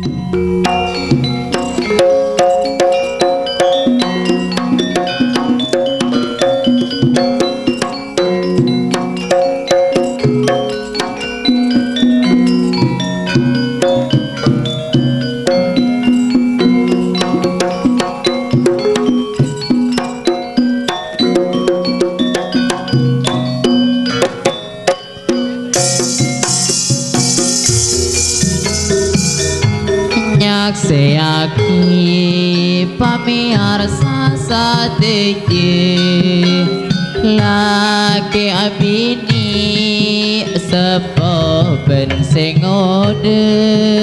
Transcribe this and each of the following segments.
Seaki pamiarsa sadeki laki abini sepo ben sing ngode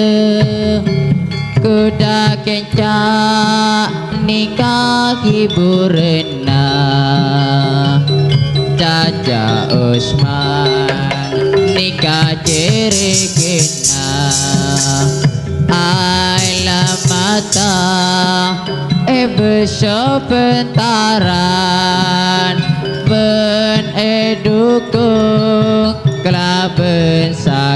kuda kencak nikah hiburena Caca Usman nikah cirikina mata besopentaran ben edukung kelaben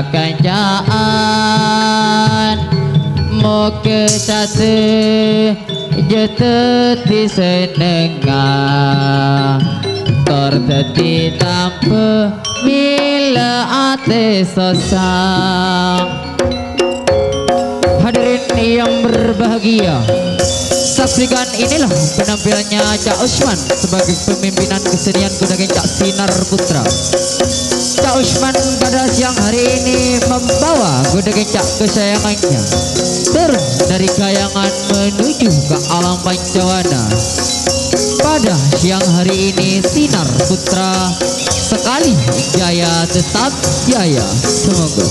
sakancaan moke sate jeteti senengah terteti tampe mila ate sosang. Hadirin yang berbahagia, saksikan inilah penampilannya Cak Usman sebagai pemimpinan kesenian kuda kencak Sinar Putra. Cak Usman pada siang hari ini membawa kuda kencak kesayangannya turun dari kayangan menuju ke alam Pancawana. Pada siang hari ini Sinar Putra sekali jaya tetap jaya, semoga.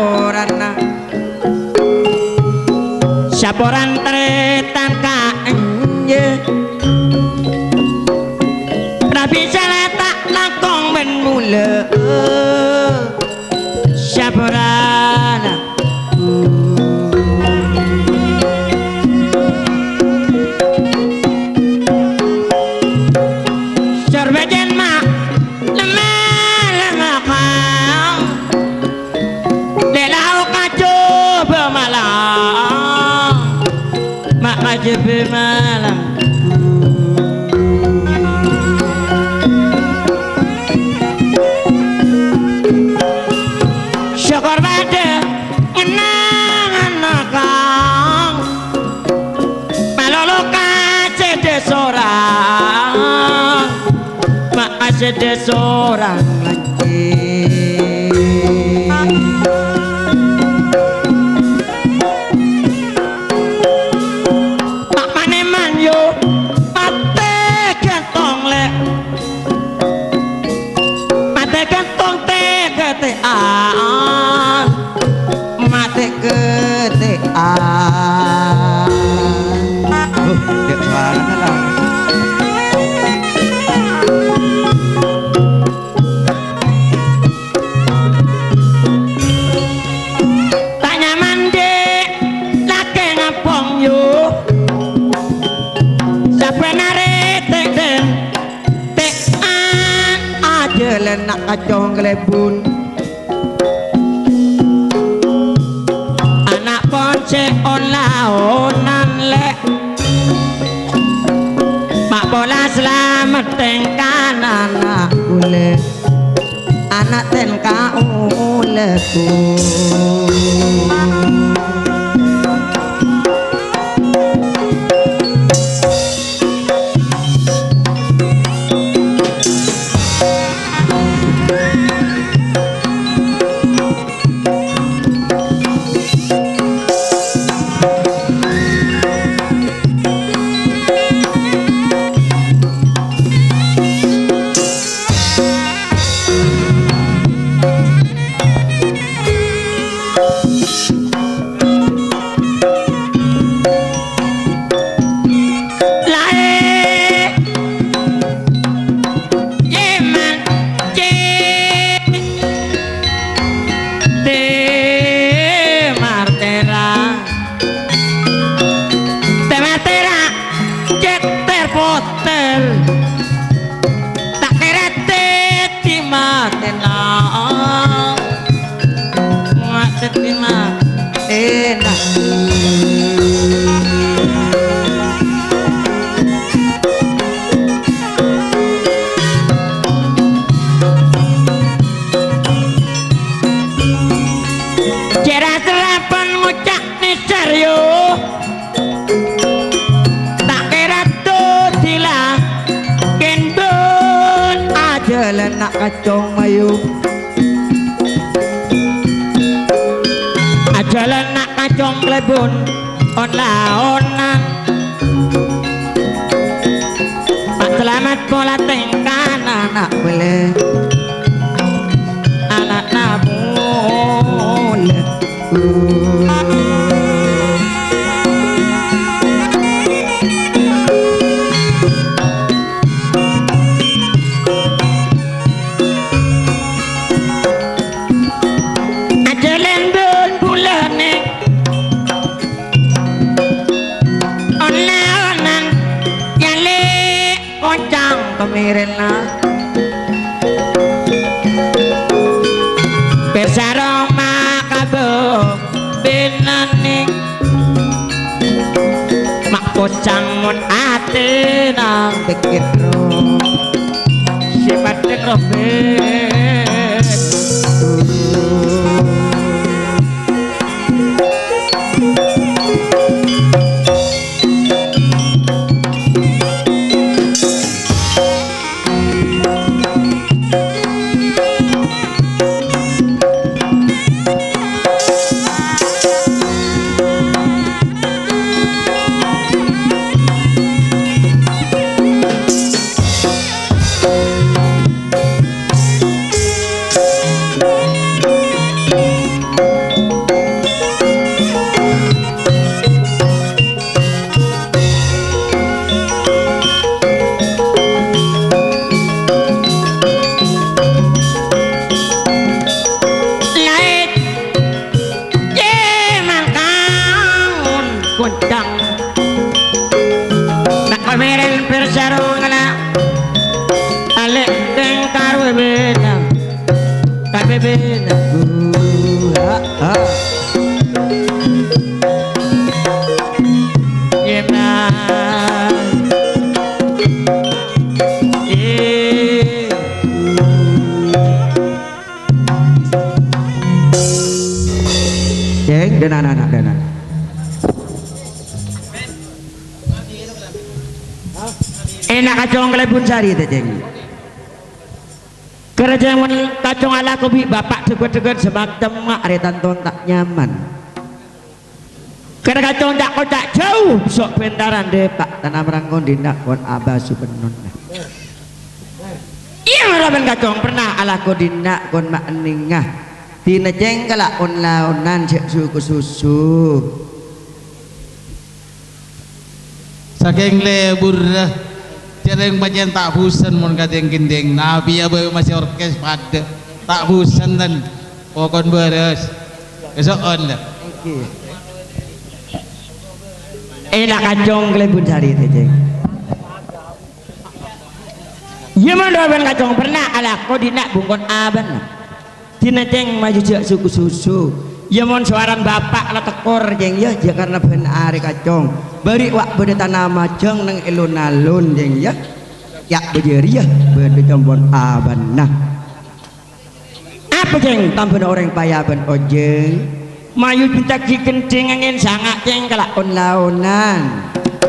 laurana saporan tretan kaenye rabi tak nakong ben mula saporan sorbejen mak lemah kau delau kacu bemalang mak kacu bemalang syukur pada kenangan kau malolo kacu desorang mak kacu desorang lagi mak maneman yo mate gantong le mate gantong te ketean mate ketean Dek suaranya lah. tanya mandi laki ngapong yo sampai narik den tekan aja lenak kacong kelebun anak ponce on laonan lek mak bola selamat tengkan anak ule anak tengka uleku nak kacong mayu ajalan nak kacong klebun on laonan pak selamat pola tengkan anak boleh anak nabul Mirena bersaroma kabo binani mak pocang mon ate nang pikir ro si batik robet kuncang nak pameran persarungan alek tengkar webena kabebena dan anak-anak dan enak kacong kelebun sari teh jeng kerja mun kacong ala kopi bapak tegur-tegur semak temak aretan ton tak nyaman karena kacong tak kocak jauh sok bentaran deh pak tanam rangkon dindak kon abah supenon iya meraban kacong pernah ala ko dindak kon mak ningah tina jengkelak on launan cek suku susu saking lebur dah jarang bagian tak bosan mun kadang gendeng nabi ya bae masih orkes pada tak bosan dan pokon beres besok on dah enak kacong kelebun cari teh jeng iya meraban kacong pernah ala ko dinak bungkon aban tina jeng maju jak suku susu ya mon suaran bapak la tekor jeng ya ya karena ben are kacong beri wak bede tanam jeng nang elun-alun jeng ya yak bejeri ya bede jombon aban nah apa jeng tampun orang payaban ojeng mayu pinta ki kencing angin sangat jeng kalak on launan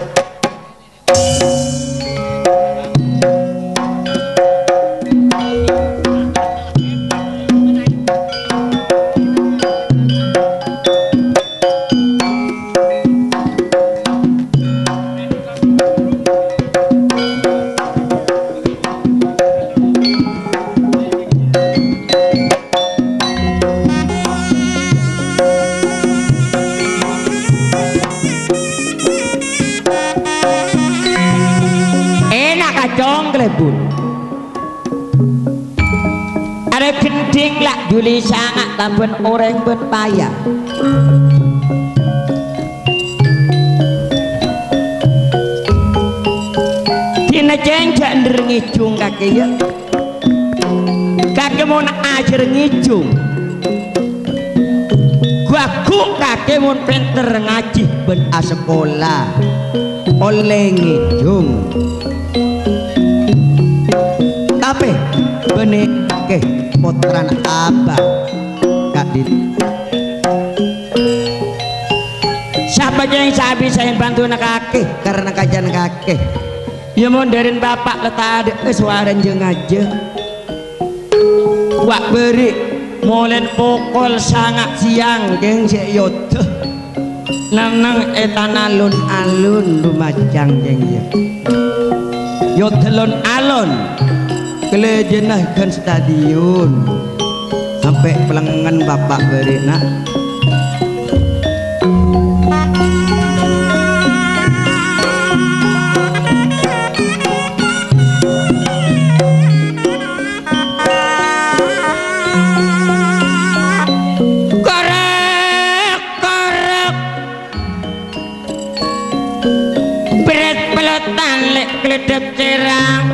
ada gending lah juli sangat tambun orang berpaya tina jengjak ngijung kaki ya kaki mau nak ajar ngijung gua ku kaki mau pinter ngaji ben sekolah oleh ngijung tapi benih ke potran abah kadit siapa yang saya bisa bantu nak kaki karena kajian kaki ya monderin bapak letak ada suara jeng aja wak beri molen pokol sangat siang jeng si yote nang etan alun-alun lumajang jeng ya yote alun-alun kelejenahkan stadion sampai pelengan bapak beri nak korek berat pelotan lek keledep cerang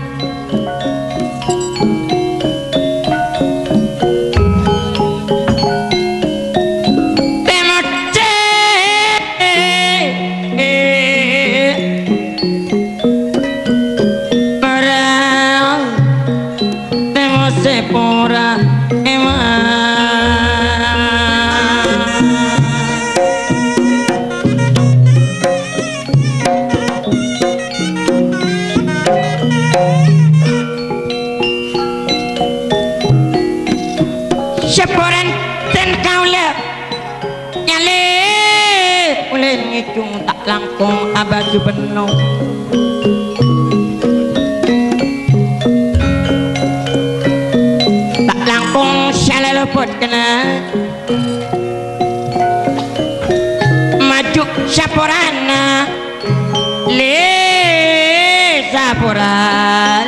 seporan ten kaula nyale oleh ngicung tak langkung abaju penuh tak langkung salalopot kena maju saporana le saporal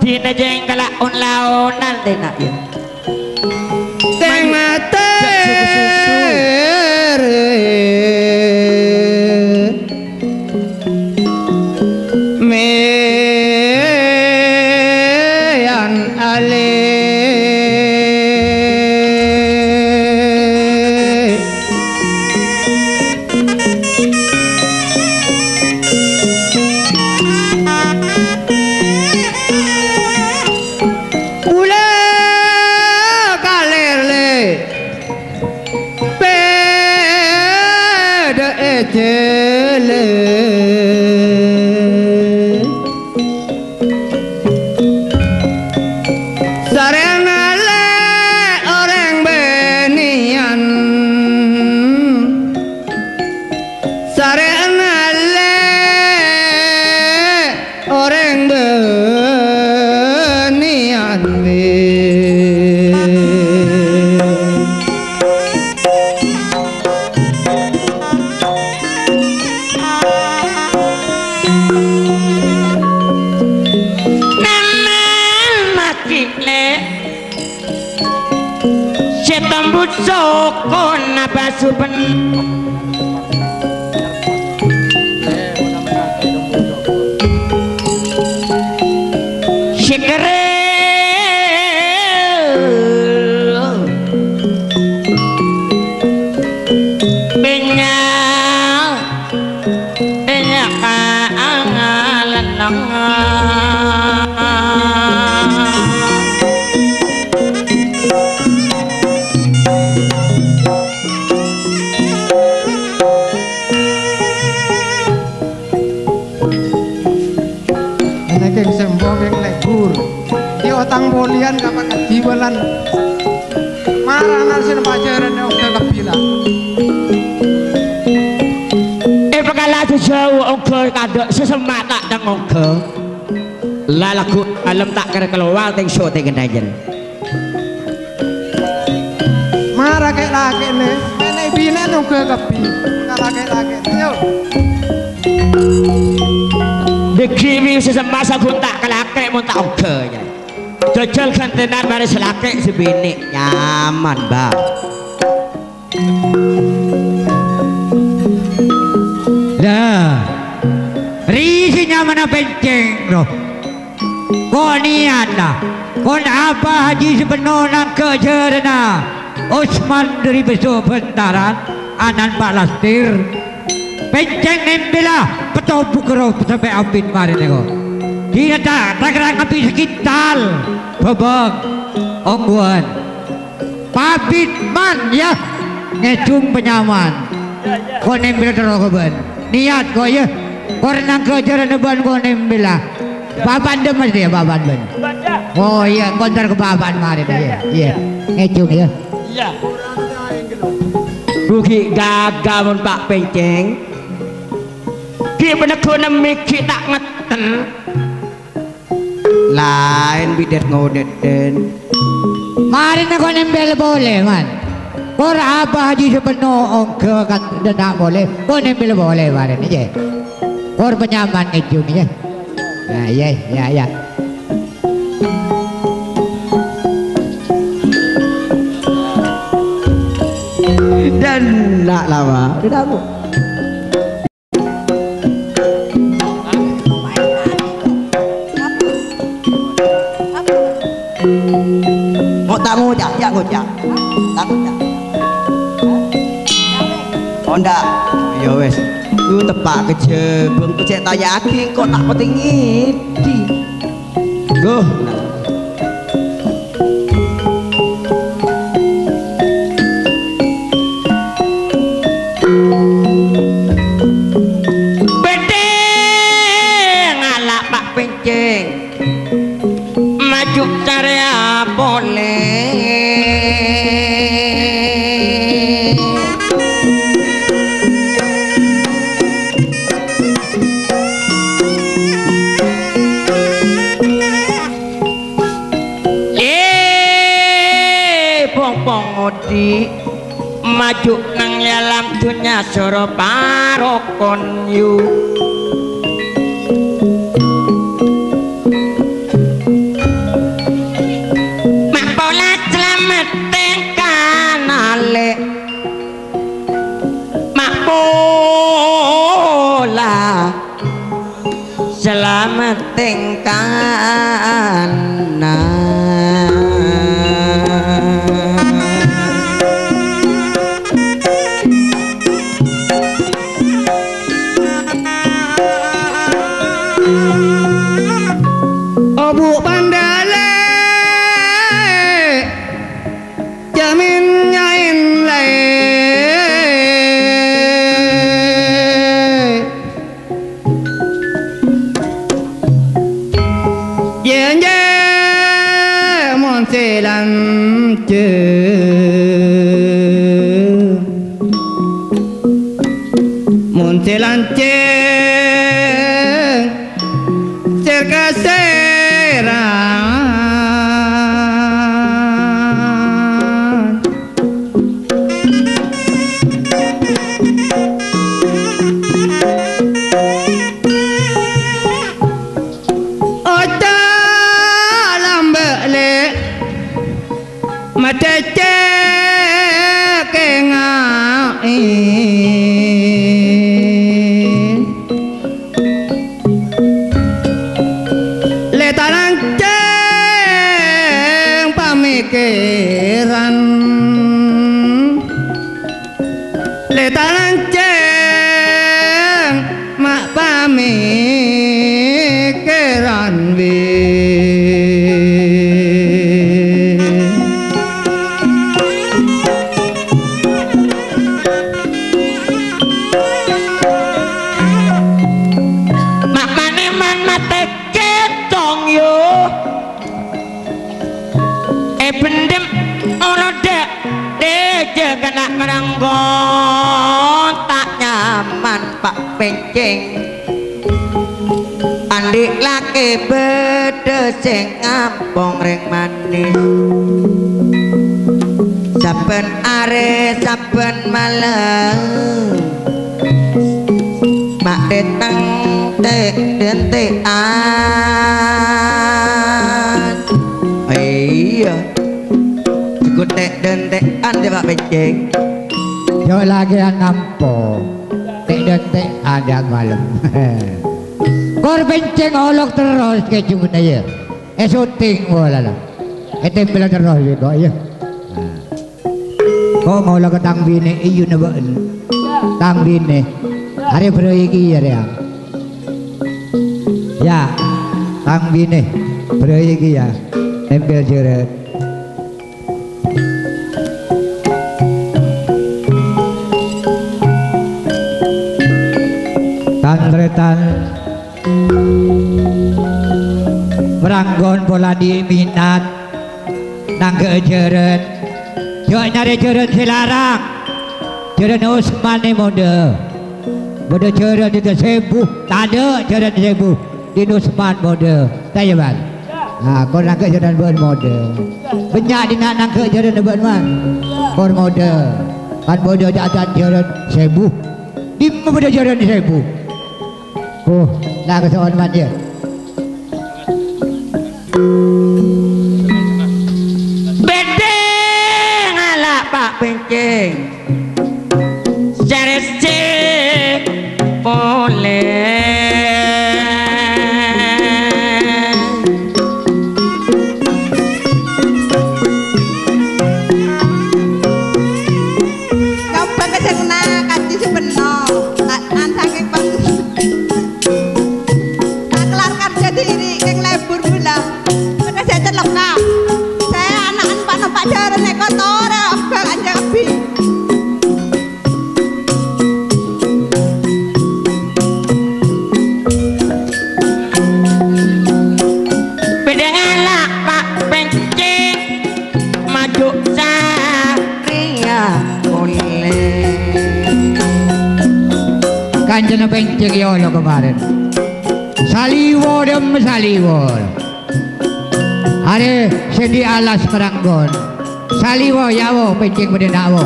Tina jeng kalak on laonan tenak ya. Teng mate meyan ale sokon apa supen sikere benyak kaangalan tang bolian kapan kadiwalan maranan sin pacaran yang udah kepila pekala jauh ongko kadok sesemak tak dang ongko lalaku alam tak kira keluar teng show teng kendajan marah kayak laki nih mana bina yang udah kepi laki yuk dikimi sesemak sagun tak kelake mau tak ongko ya jajal kantenan mari selake sebini nyaman bang dah risinya mana penceng bro kau niat lah kau apa haji sebenarnya kejerna Osman dari besok bentaran anan Pak Lastir penceng nembela petopuk roh sampai ampin mari nego tidak tak kerang api sekitar babak ongguan pabit man ya ngecung penyaman kau nembela terokoban niat kau ya kau renang kejaran neban kau nembela baban demas dia baban ben oh iya kontar ke baban mari dia iya ngecung ya iya rugi gagal mon Pak Penceng dia benar kau mikir tak ngeten lain bidet ngodet den mari nak kau nembel boleh man kau apa haji sepenuh ongke kan tidak boleh kau nembel boleh mari ni je kau penyaman ngejung ya nah ya ya ya dan nak lama tidak bu tak ngojak, ya ngojak, tak ngojak. Honda, ya wes, lu tepak kejebeng, tu cek tak yakin kok tak petinggi, di, go. Bedeng ala Pak Penceng, maju cari boleh. Maju nang dalam dunia soro parokon yu kanan Obu bandale jamin nyain le yen je mon selan je mon selan je cerca pamikiran letanceng mak pamikiran tak nyaman Pak Pencing andik laki beda sing ngampong ring manis saben are saben malam mak deteng tek dentekan iya tek dentekan deh Pak Pencing yo lagi nampo tek ada malam kor Pencing olok terus ke cuma ya syuting wala lah tempel terus juga ya kok ngolok ke tang bine iyo na ba tang bine hari proyeki ya tang bine proyeki ya tempel jeret tantretan meranggon pola di minat nang keejeren yuk nyari jeren silarang jeren Usman ni mode jeren itu sebuh tanda jeren sebuh di Usman mode tanya bang nah kau nang keejeren buat mode banyak di nang keejeren buat man kau mode kan mode jajan jeren sebuh di mana jeren sebuh oh, nak kesoan mana? Bedeng ala Pak Pencing, cek boleh. Coba kesana kasih sebenar, antangin bagus. Diri keng lebur bilang pada saya celok nah saya anak-anak nampak jaran ekotor abang aja api Bedeng ala Pak Pencing maju Satria boleh Kanjeng Pencing ya Allah kemarin Saliwo dem saliwo Are sendi alas meranggon Saliwo yawo Pencing bedenawo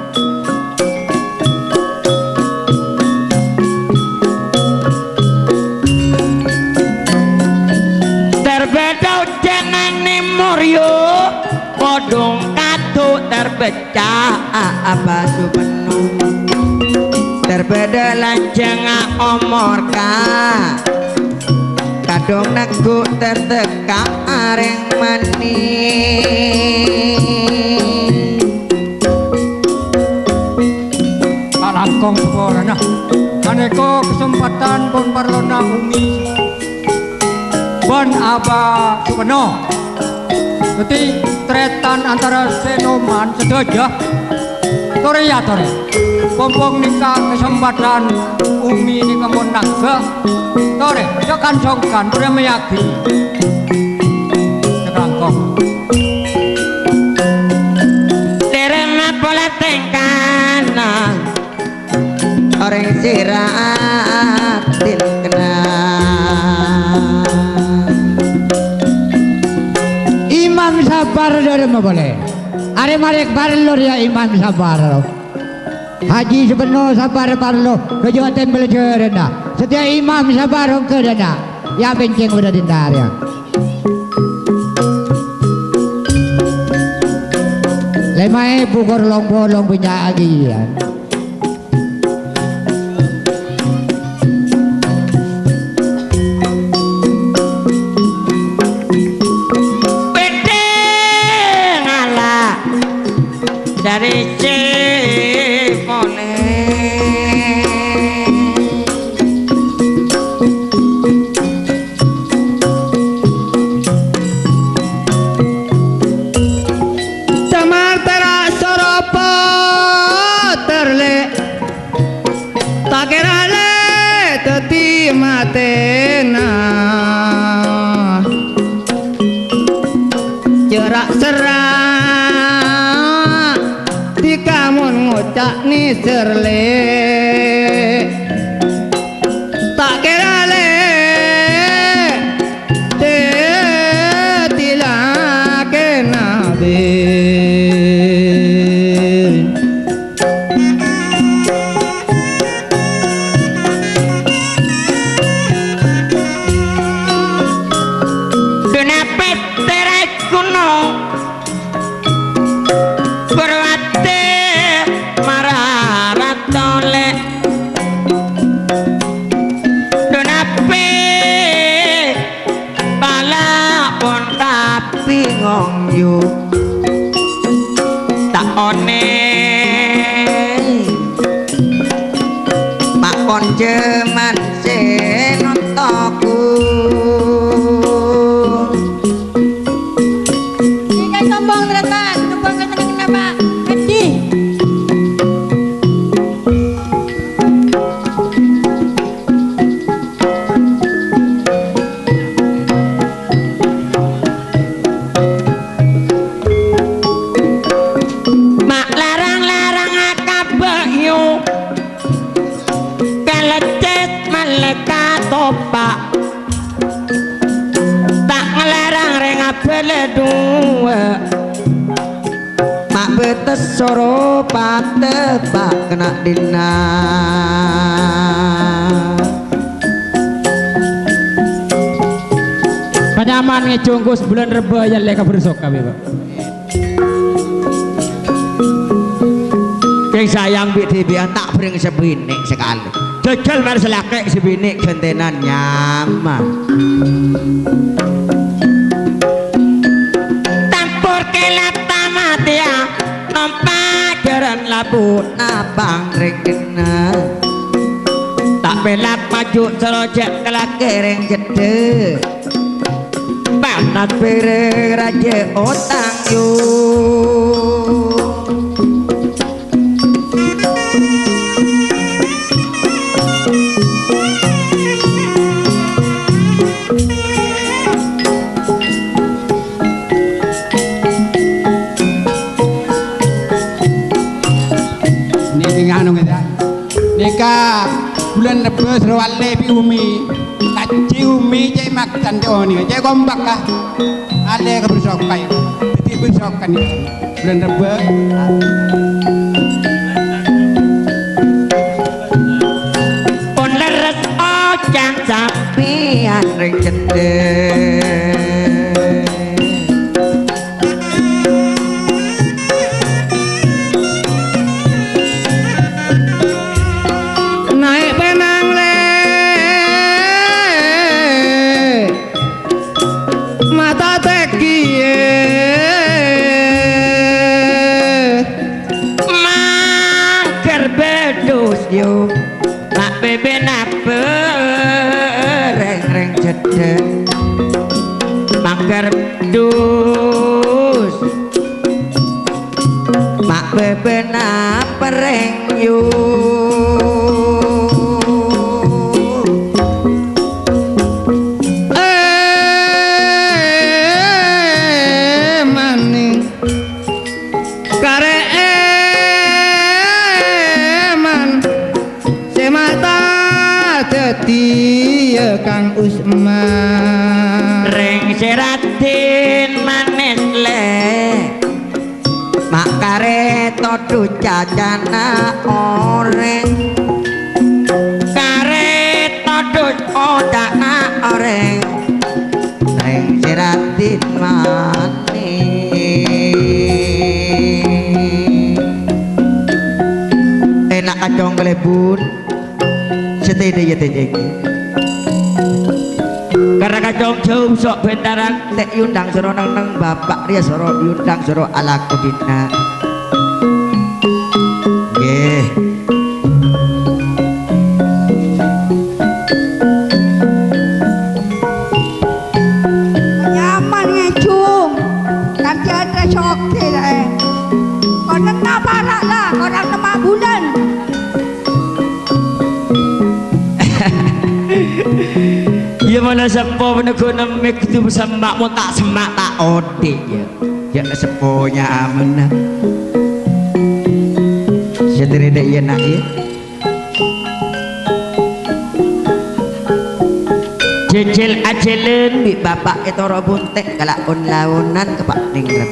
terbeda jenenge Muryo podong katu terpecah apa subenu terbeda lanjeng omorka kadung neguk tertekak areng maning Langkong seporana aneko kesempatan pun parlona umi bon aba supeno jadi tretan antara senoman sedojah tore ya tore pompong nikah kesempatan umi nikah mon naga tore jokan songkan tore meyakini langkong derema pola tengkana orang siratin kena Imam sabar dari mana boleh are marek barlo ya imam sabar haji sepenuh sabar barlo kejuan tempel jerena setiap imam sabar ke dana ya benceng udah dindar ya lemai pukul long punya agian dari Cipone Camar tera soropo terle takerale teti matena jerak serak kamun ngucak ni serle tak kira le te tila kena bin kenapa terai kuno ngong yu tak one makon jeman senontoku ini sombong ternyata sombong kenapa haji topak tak ngelarang renga beledua mak betes soro patebak kena dina penyaman ngecungkus bulan reba yang leka bersok kami pak yang sayang bidibian tak bering sebinik sekali jajal mar selakek sebinik gentenan nyaman tampur kelata matia nompak jaran labu nabang rekena tak belak maju serojek kelakereng jede panat bere raja otang yuk Nika bulan Rebes rawale pi umi kaci umi cai makan oni cai gombak kah ale ke bersokai jadi bersokan bulan Rebes pun leres ojang sapian ring gede kerdus mak bebena pereng yu maning kare eman semata tetia Kang Usman ring seratin manis le mak kareto ducacana oreng kareto ducacana oreng ring seratin manis enak kacong kelebun setede ya tede karena kacong jauh sok bentaran tek yundang soro neng bapak dia soro yundang soro ala kudina nggih nyaman ngejung ganti ada coke lah konon nak parak lah orang 5 bulan ya mana sepo menego nemik itu semak mau tak semak tak odik ya seponya aman sedere dek ya nak ya jejel ajelen di bapak itu robuntek kalakon launan kepak ningrat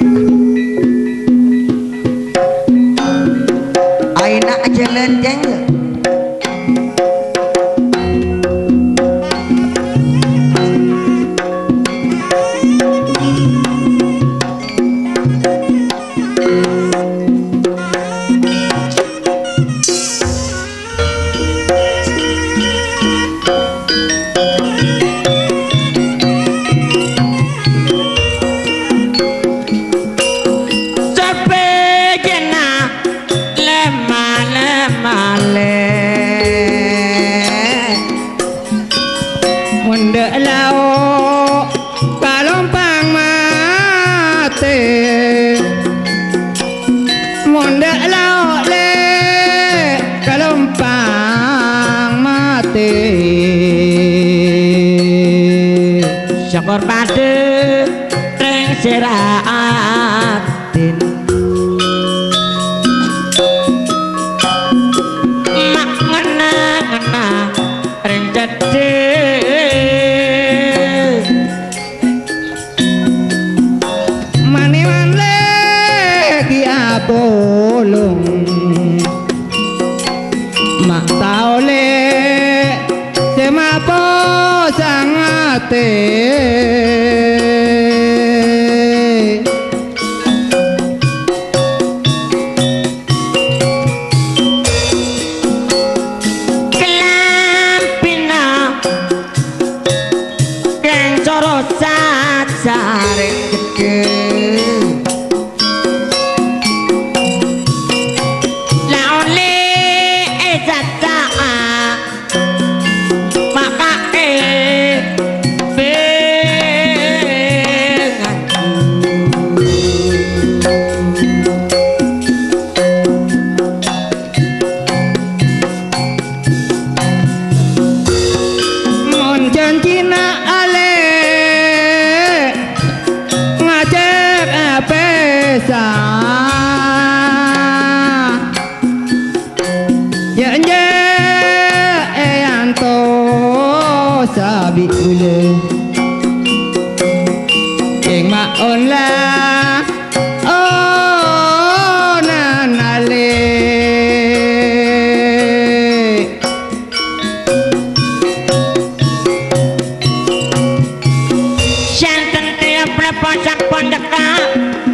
aina ajelen jeng syukur pade ring siratin mak ngena-ngena ring cedhe mani-man lagi abolong mak taole semapo sangate kelampina yang coro saring gede laole ejaca sabi ule ing maon la oh nanale santen tiap leposak pondeka